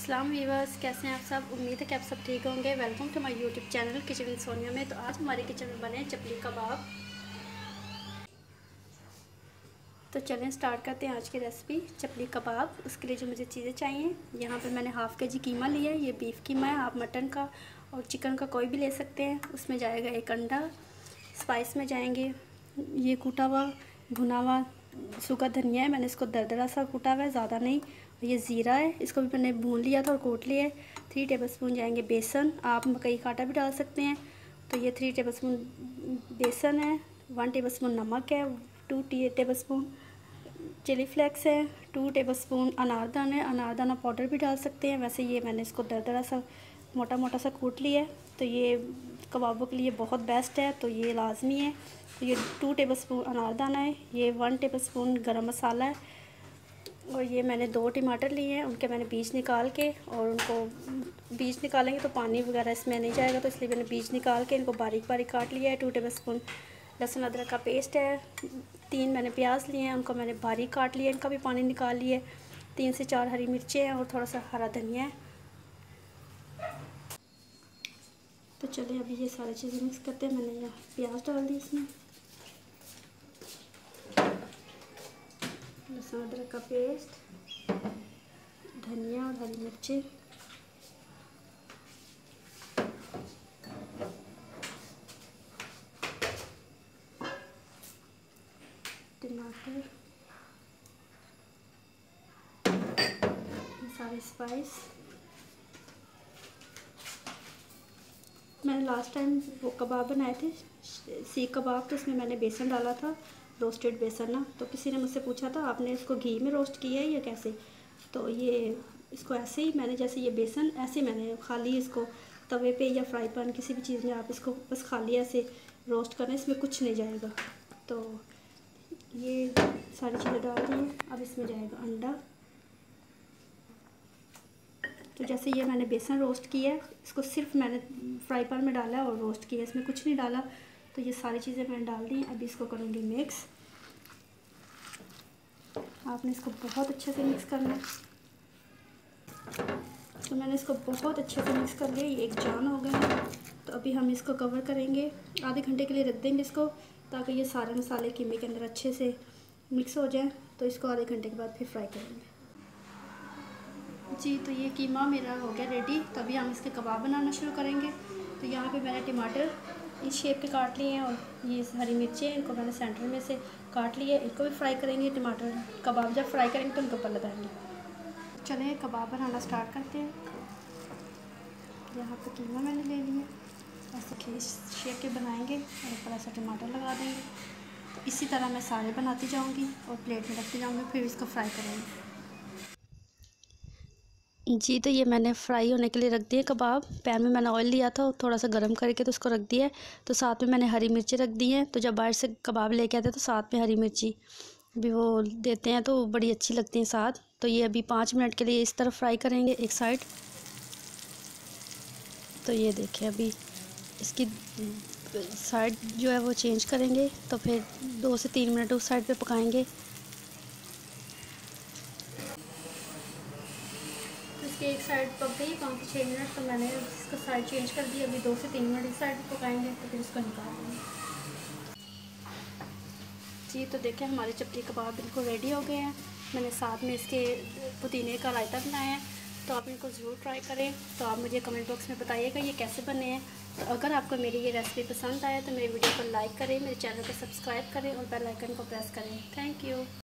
अस्सलाम वीवर्स, कैसे हैं आप सब। उम्मीद है कि आप सब ठीक होंगे। Welcome to my YouTube channel kitchen with Sonia में। तो आज हमारे किचन में बने चपली कबाब। तो चलें स्टार्ट करते हैं आज की रेसिपी चपली कबाब। उसके लिए जो मुझे चीज़ें चाहिए, यहाँ पे मैंने हाफ़ के जी कीमा लिया है। ये बीफ कीमा है, आप मटन का और चिकन का कोई भी ले सकते हैं। उसमें जाएगा एक अंडा। स्पाइस में जाएंगे ये कूटा हुआ भुना हुआ सूखा धनिया है, मैंने इसको दरदरा सा कूटा हुआ है, ज़्यादा नहीं। ये ज़ीरा है, इसको भी मैंने भून लिया था और कोट लिया है। 3 टेबलस्पून जाएंगे बेसन, आप मकई का आटा भी डाल सकते हैं। तो ये 3 टेबलस्पून बेसन है। 1 टेबलस्पून नमक है। 2 टेबलस्पून चिली फ्लेक्स है। 2 टेबलस्पून अनारदाना पाउडर भी डाल सकते हैं। वैसे ये मैंने इसको दरदरा सा मोटा मोटा सा कूट लिया है। तो ये कबाबों के लिए बहुत बेस्ट है, तो ये लाजमी है। तो ये 2 टेबलस्पून अनारदाना है। ये 1 टेबलस्पून गरम मसाला है। और ये मैंने 2 टमाटर लिए हैं, उनके मैंने बीज निकाल के, और उनको बीज निकालेंगे तो पानी वगैरह इसमें नहीं जाएगा, तो इसलिए मैंने बीज निकाल के इनको बारीक बारीक काट लिया है। 2 टेबलस्पून लहसुन अदरक का पेस्ट है। 3 मैंने प्याज लिए हैं, उनको मैंने बारीक काट लिया, इनका भी पानी निकाल लिया है। 3 से 4 हरी मिर्चें हैं और थोड़ा सा हरा धनिया है। तो चलिए अभी ये सारी चीज़ें मिक्स करते हैं। मैंने यहाँ प्याज डाल दी इसमें, लहसुन अदरक का पेस्ट, धनिया और हरी मिर्ची, टमाटर, सारे स्पाइस। मैंने लास्ट टाइम वो कबाब बनाए थे सीख कबाब, तो उसमें मैंने बेसन डाला था, रोस्टेड बेसन ना। तो किसी ने मुझसे पूछा था आपने इसको घी में रोस्ट किया है या कैसे। तो ये इसको ऐसे ही मैंने, जैसे ये बेसन ऐसे मैंने खाली इसको तवे पे या फ्राई पैन किसी भी चीज़ में आप इसको बस खाली ऐसे रोस्ट करना, इसमें कुछ नहीं जाएगा। तो ये सारी चीज़ें डाल दी हैं। अब इसमें जाएगा अंडा। तो जैसे ये मैंने बेसन रोस्ट किया है, इसको सिर्फ मैंने फ्राई पैन में डाला है और रोस्ट किया, इसमें कुछ नहीं डाला। तो ये सारी चीज़ें मैंने डाल दी। अभी इसको करूँगी मिक्स। आपने इसको बहुत अच्छे से मिक्स करना है। तो मैंने इसको बहुत अच्छे से मिक्स कर लिया, ये एक जान हो गया है। तो अभी हम इसको कवर करेंगे, आधे घंटे के लिए रख देंगे इसको, ताकि ये सारे मसाले कीमे के अंदर अच्छे से मिक्स हो जाए। तो इसको आधे घंटे के बाद फिर फ्राई करेंगे। जी, तो ये कीमा मेरा हो गया रेडी। तो अभी हम इसके कबाब बनाना शुरू करेंगे। तो यहाँ पे मैंने टमाटर इस शेप के काट लिए हैं, और ये हरी मिर्चें इनको मैंने सेंटर में से काट लिए, इनको भी फ्राई करेंगे। टमाटर कबाब जब फ्राई करेंगे तो इनको ऊपर लगाएंगे। चलिए कबाब बनाना स्टार्ट करते हैं। यहाँ पे कीमा मैंने ले लिया, ऐसे खींच शेप के बनाएंगे और ऊपर ऐसा टमाटर लगा देंगे। तो इसी तरह मैं सारे बनाती जाऊँगी और प्लेट में रखती जाऊँगी, फिर इसको फ्राई करेंगे। जी, तो ये मैंने फ्राई होने के लिए रख दिए कबाब। पैन में मैंने ऑयल लिया था, थोड़ा सा गर्म करके तो उसको रख दिया है। तो साथ में मैंने हरी मिर्ची रख दी हैं। तो जब बाहर से कबाब लेके आते हैं तो साथ में हरी मिर्ची भी वो देते हैं, तो बड़ी अच्छी लगती हैं साथ। तो ये अभी 5 मिनट के लिए इस तरफ फ्राई करेंगे एक साइड। तो ये देखिए अभी इसकी साइड जो है वो चेंज करेंगे, तो फिर 2 से 3 मिनट उस साइड पे पकाएंगे। इसके एक साइड पक गई 5 से 6 मिनट, तो मैंने इसका साइड चेंज कर दिया। अभी 2 से 3 मिनट इस साइड पकाएंगे, तो फिर इसको निकाल देंगे। जी, तो देखें हमारे चपली कबाब बिल्कुल रेडी हो गए हैं। मैंने साथ में इसके पुदीने का रायता बनाया है, तो आप इनको ज़रूर ट्राई करें। तो आप मुझे कमेंट बॉक्स में बताइएगा ये कैसे बने हैं। तो अगर आपको मेरी ये रेसिपी पसंद आए तो मेरे वीडियो को लाइक करें, मेरे चैनल को सब्सक्राइब करें और बेल आइकन को प्रेस करें। Thank you.